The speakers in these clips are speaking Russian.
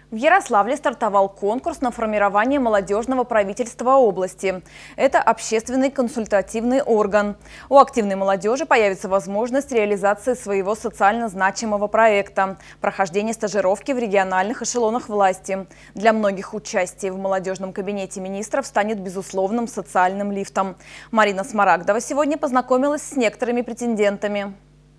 В Ярославле стартовал конкурс на формирование молодежного правительства области. Это общественный консультативный орган. У активной молодежи появится возможность реализации своего социально значимого проекта – прохождение стажировки в региональных эшелонах власти. Для многих участие в молодежном кабинете министров станет безусловным социальным лифтом. Марина Смарагдова сегодня познакомилась с некоторыми претендентами.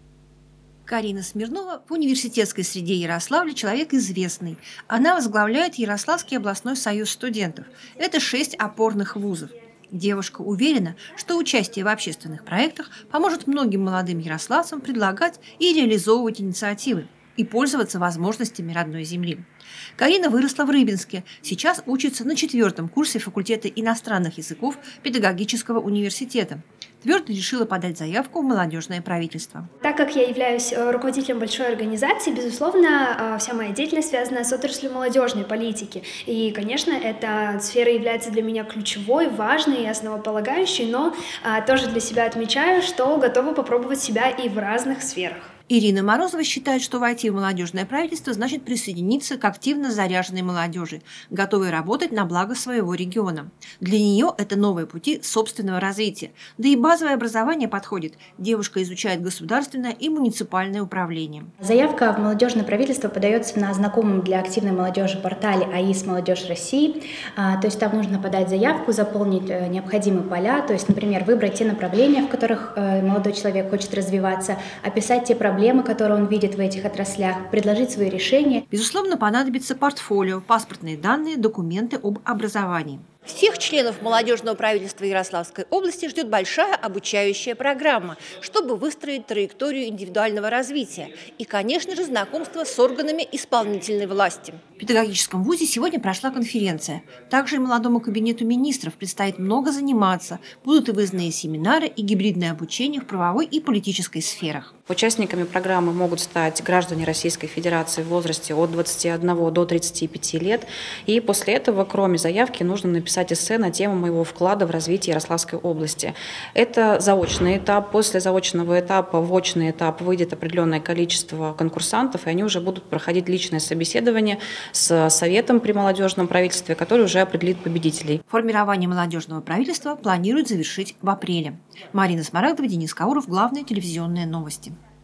Карина Смирнова в университетской среде Ярославля человек известный. Она возглавляет Ярославский областной союз студентов. Это 6 опорных вузов. Девушка уверена, что участие в общественных проектах поможет многим молодым ярославцам предлагать и реализовывать инициативы и пользоваться возможностями родной земли. Карина выросла в Рыбинске, сейчас учится на 4-м курсе факультета иностранных языков педагогического университета. Твердо решила подать заявку в молодежное правительство. Так как я являюсь руководителем большой организации, безусловно, вся моя деятельность связана с отраслью молодежной политики. И, конечно, эта сфера является для меня ключевой, важной и основополагающей, но тоже для себя отмечаю, что готова попробовать себя и в разных сферах. Ирина Морозова считает, что войти в молодежное правительство значит присоединиться к активно заряженной молодежи, готовой работать на благо своего региона. Для нее это новые пути собственного развития. Да и базовое образование подходит. Девушка изучает государственное и муниципальное управление. Заявка в молодежное правительство подается на знакомом для активной молодежи портале АИС «Молодежь России». То есть там нужно подать заявку, заполнить необходимые поля, то есть, например, выбрать те направления, в которых молодой человек хочет развиваться, описать те проблемы, которые он видит в этих отраслях, предложить свои решения. Безусловно, понадобится портфолио, паспортные данные, документы об образовании. Всех членов молодежного правительства Ярославской области ждет большая обучающая программа, чтобы выстроить траекторию индивидуального развития и, конечно же, знакомство с органами исполнительной власти. В педагогическом вузе сегодня прошла конференция. Также и молодому кабинету министров предстоит много заниматься. Будут и выездные семинары, и гибридное обучение в правовой и политической сферах. Участниками программы могут стать граждане Российской Федерации в возрасте от 21 до 35 лет. И после этого, кроме заявки, нужно написать эссе на тему моего вклада в развитие Ярославской области. Это заочный этап. После заочного этапа в очный этап выйдет определенное количество конкурсантов, и они уже будут проходить личное собеседование с советом при молодежном правительстве, который уже определит победителей. Формирование молодежного правительства планируют завершить в апреле. Марина Смарагдова, Денис Кауров. Главные телевизионные новости.